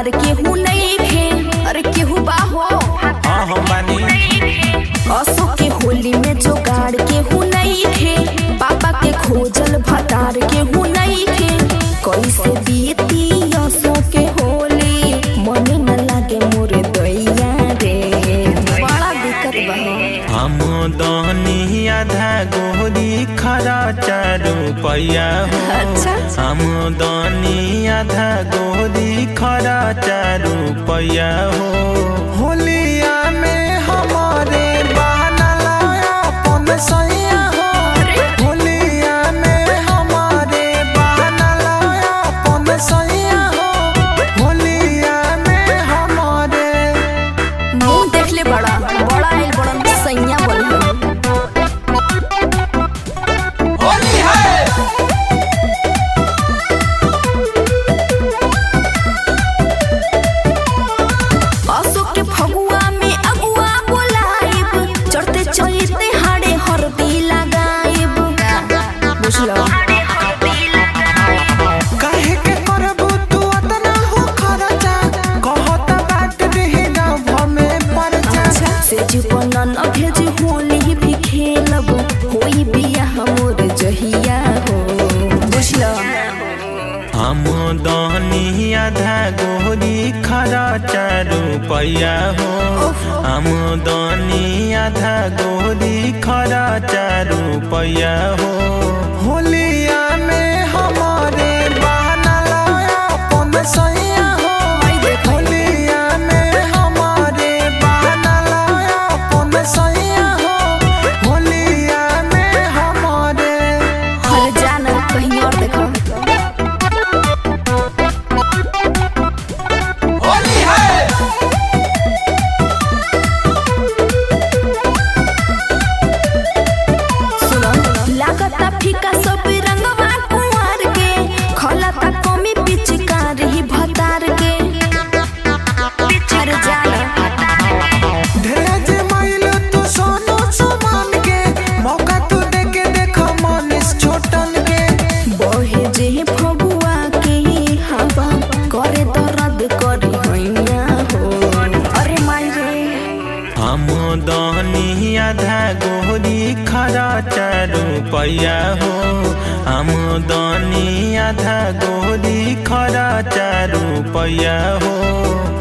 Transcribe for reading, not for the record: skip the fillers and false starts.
भतार केहू नहीं खे। अरे केहू बाहो हाँ हम बानी। असो के होली में जोगाड़ केहू नहीं खे। पापा के खोजल भतार केहू नहीं खे। कैसे बीती असो के होली मन न लागे मोरे दैया रे। बड़ा दिक्कत बा। हम दहनी आधा गोरी खरा 4 रुपया हो। अच्छा हम दहनी आधा गोरी खरा 4 रुपया हो। होलिया में हमारे बनल अपन सैया हो। होलिया में हमारे बनल अपन सैया हो। होलिया में हमारे मुँह देख ले बड़ा बड़ा आइल बड़ा सैया बोल। काहे के करबू तू अतना हो खर्चा। कहत बात देहे गाँव में परचा। से जीवन न भेज होली भी खेलब। होई बिया हमर जहिया हो। बुझलो हम दहनी आधा गोरी खरा 4 रुपया हो। हम दहनी आधा गोरी खरा 4 रुपया हो। होलिया में हमारे बनल अपन सैया हो। होलिया में हमारे बनल अपन सैया हो। होलिया में हमारे हर जाना कहीं और देखो। लागता फीका सब रंगवा कुंवर के। खलता कमी पिचकार ही भतार के। हर जाना ढेज माइल तू सोनो सामान के। मौका तू देके देखो मनीष छोटन के। बहे जे फगुआ के हवा करे तो रद्द करी हैया हो। अरे माई रे हम दहनी आधा गोरी खरा 4 रुपया हो। हम दहनी आधा गोरी खरा 4 रुपया हो।